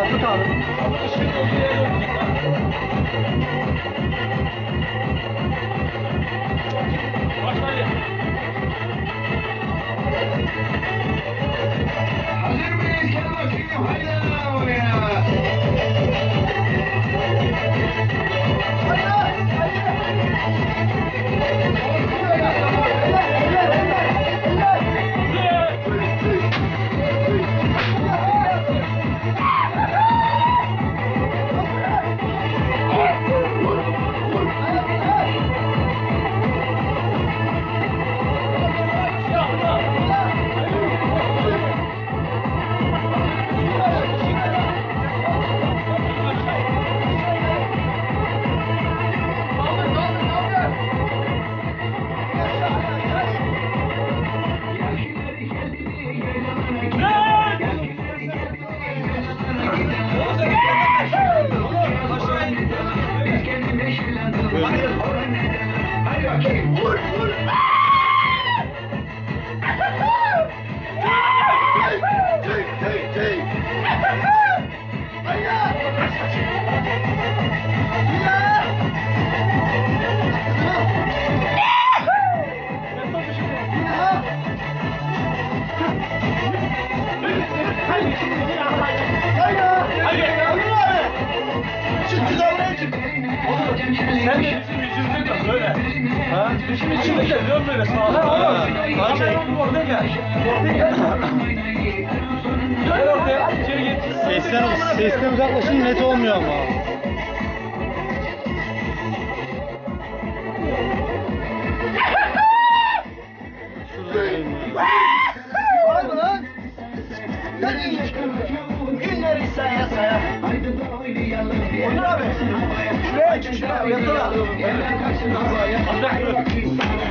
Tut abi. Hazır mıyız? Gel bakayım. Hayda oraya. Hadi bakayım. Vur vur. Sen de bizim yüzümüze dön böyle. Ha? Bizim içinde gel, dön böyle sağa. Ha oğlum. Ortaya gel. Ortaya gel. Gel ortaya. İçeri git. Sesten uzaklaşın, net olmuyor ama. Var mı lan? Günleri saya saya. Onur abi. Şuraya çık şuraya. Yatıla. Yerden kaçın havaya.